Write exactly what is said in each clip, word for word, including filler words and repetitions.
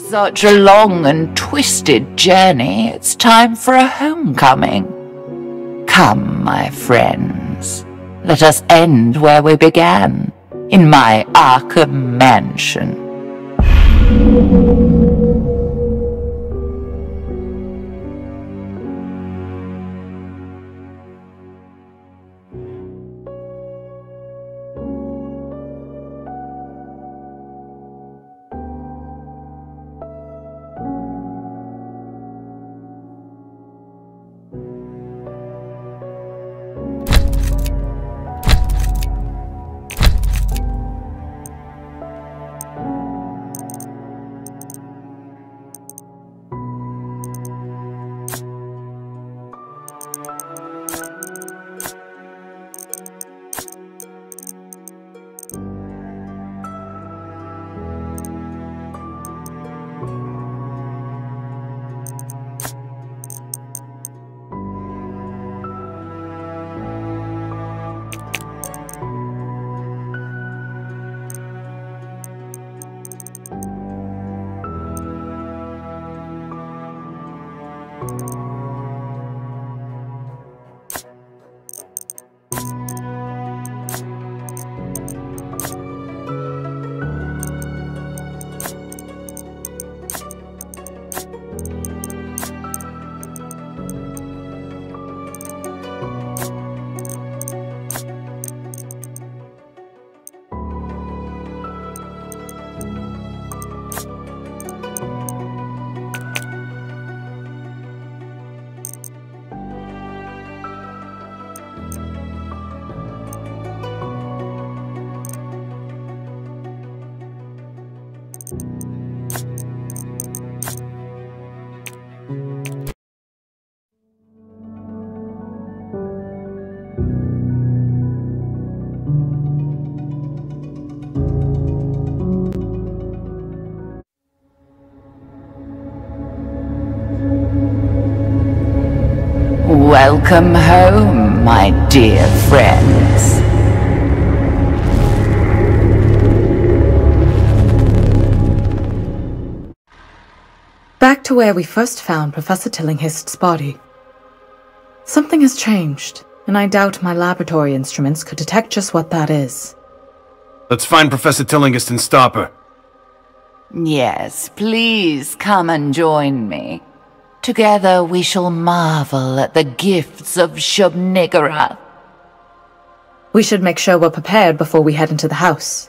Such a long and twisted journey, it's time for a homecoming. Come, my friends, let us end where we began, in my Arkham mansion. Welcome home, my dear friends. Back to where we first found Professor Tillinghast's body. Something has changed, and I doubt my laboratory instruments could detect just what that is. Let's find Professor Tillinghast and stop her. Yes, please come and join me. Together we shall marvel at the gifts of Shub-Niggurath. We should make sure we're prepared before we head into the house.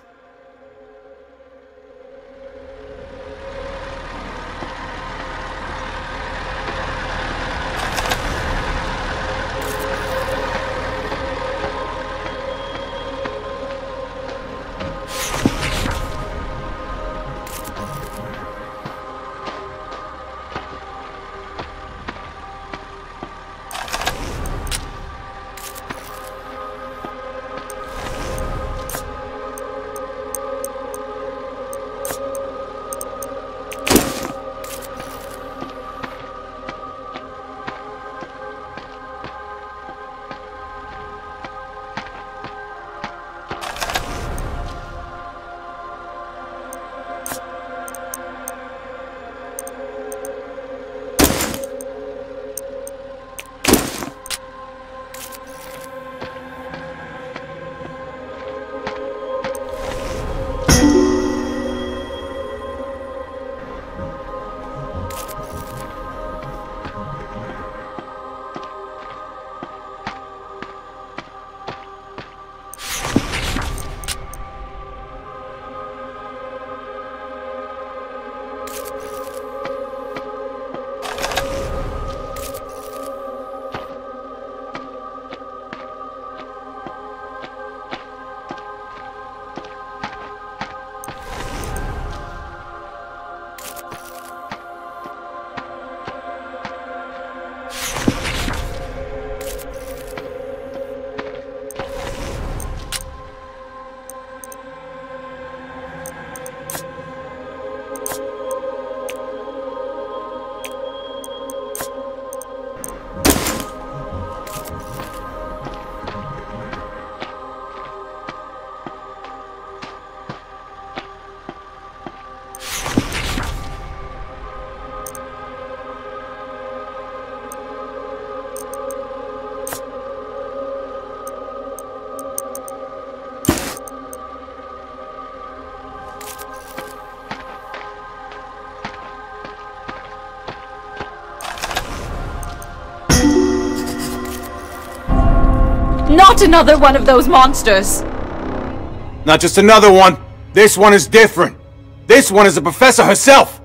not another one of those monsters! Not just another one. This one is different. This one is the professor herself!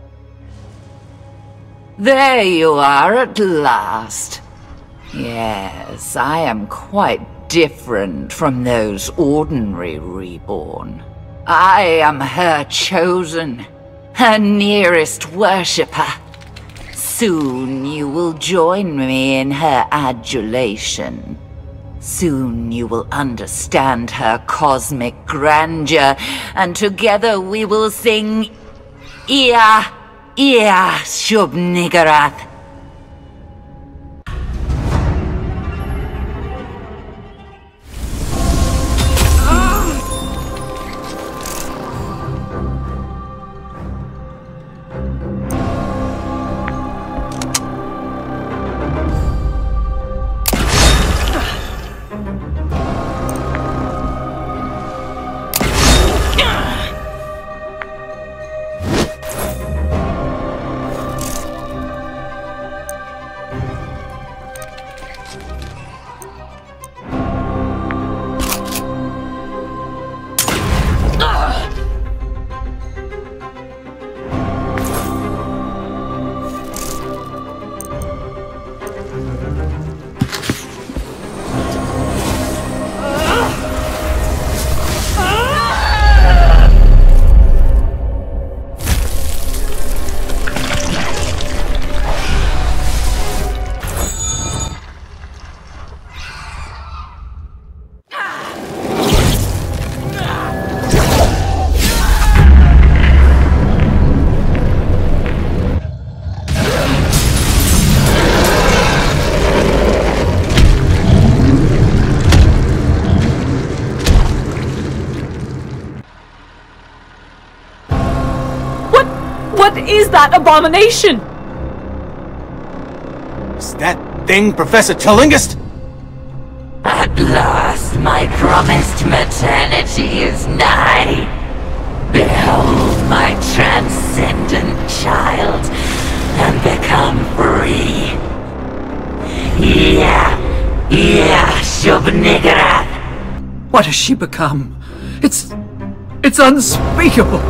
There you are at last. Yes, I am quite different from those ordinary reborn. I am her chosen, her nearest worshipper. Soon you will join me in her adulation. Soon you will understand her cosmic grandeur, and together we will sing Ia, Ia, Shub Niggurath. What is that abomination? Is that thing Professor Tillinghast? At last, my promised maternity is nigh. Behold my transcendent child, and become free. Yeah, yeah, Shub Niggurath. What has she become? It's... it's unspeakable!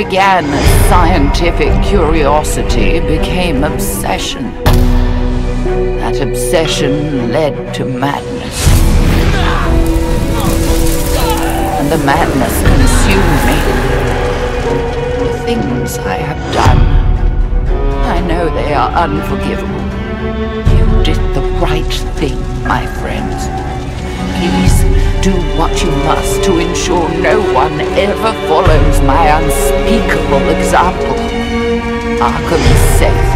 began as scientific curiosity became obsession. That obsession led to madness. And the madness consumed me. The things I have done, I know they are unforgivable. You did the right thing, my friends. Please do what you must to ensure no one ever follows my unspeakable example. Arkham is safe.